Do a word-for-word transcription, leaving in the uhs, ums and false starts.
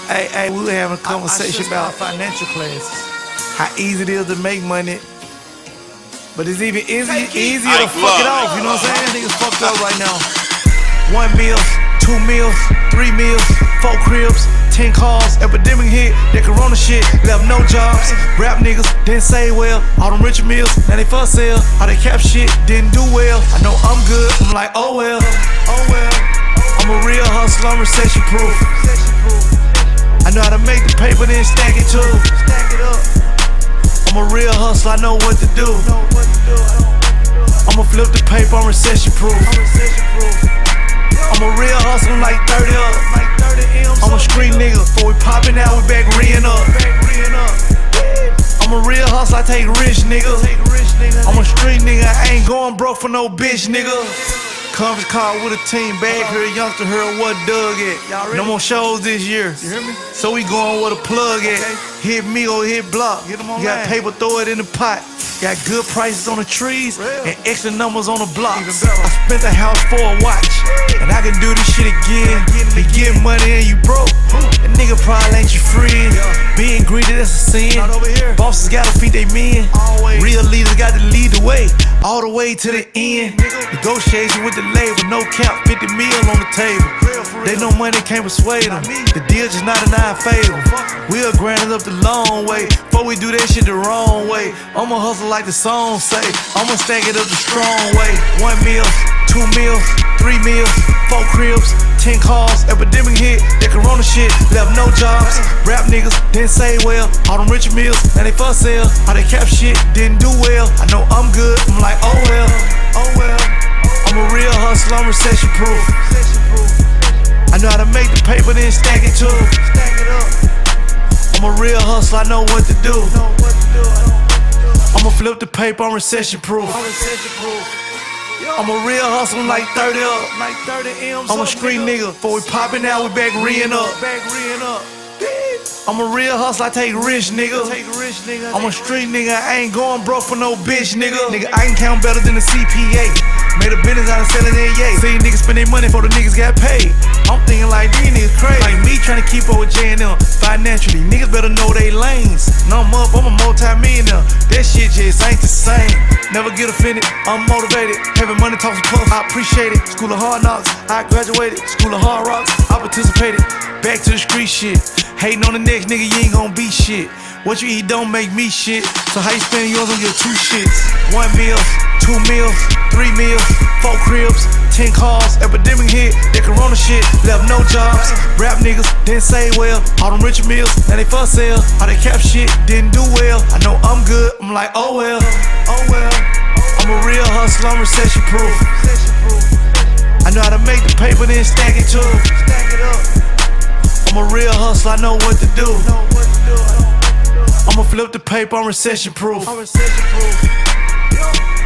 Hey, hey, we were having a conversation I, I about financial classes. how easy it is to make money, but it's even easy, easier to I fuck it off. You know what I'm saying? Niggas fucked up right now. One meal, two meals, three meals, four cribs, ten cars. Epidemic hit, that corona shit left no jobs. Rap niggas didn't say well. All them rich meals, now they for sale. How they cap shit didn't do well. I know I'm good. I'm like, oh well, oh well. I'm a real hustler, I'm recession proof. I know how to make the paper, then stack it too. Stack it up. I'm a real hustler, I know what to do. I'ma flip the paper, I'm recession proof. I'm a real hustler, I'm like thirty up. I'm a street nigga, before we poppin' out, we back reeing up. I'm a real hustler, I take rich niggas. I'm a street nigga, I ain't going broke for no bitch nigga. Conference call with a team, bag her, youngster heard what Doug at. No more shows this year. You hear me? So we going where the plug at. Hit me or hit block. You got paper, throw it in the pot. Got good prices on the trees and extra numbers on the blocks. I spent the house for a watch, and I can do this shit again. To get money and you broke, that nigga probably ain't your friend. Being greedy, that's a sin. Bosses gotta feed they men. Real leaders got to lead the way, all the way to the end. Negotiation with the label, no cap, fifty mil on the table. They know money can't persuade them. The deal just not in our favor. We'll grind it up the long way before we do that shit the wrong way. I'ma hustle like the song say. I'ma stack it up the strong way. One meal, two meals, three meals, four cribs, ten cars. Epidemic hit, that corona shit left no jobs. Rap niggas didn't say well. All them rich meals, now they for sale. How they cap shit didn't do well. I know I'm good. I'm like, oh well, oh well. I'm a real hustler, I'm recession proof. I know how to make the paper, then stack it too. I'm a real hustler, I know what to do. I'ma flip the paper, I'm recession proof. I'm a real hustler, I'm like thirty up. I'm a street nigga, before we poppin' out, we back reeing up. I'm a real hustler, I take rich niggas. I'm a street nigga, I ain't going broke for no bitch nigga. Nigga, I can count better than a C P A. Made a business out of selling their yay. See niggas spend their money before the niggas got paid. I'm thinking like these niggas crazy. Like me trying to keep up with J and M financially. Niggas better know they lanes. Now I'm up, I'm a multi-millionaire. That shit just ain't the same. Never get offended, I'm motivated. Having money talks a puff, I appreciate it. School of hard knocks, I graduated. School of hard rocks, I participated. Back to the street shit. Hating on the next nigga, you ain't gon' be shit. What you eat don't make me shit. So how you spend yours on your two shits? One meal, two meals, three meals, four cribs, ten cars. Epidemic hit, that corona shit left no jobs. Rap niggas didn't say well. All them rich meals, now they for sale. How they cap shit didn't do well. I know I'm good. I'm like, oh well, oh well. I'm a real hustler, I'm recession proof. I know how to make the paper, then stack it too. I'm a real hustler, I know what to do. I'ma flip the paper, I'm recession proof.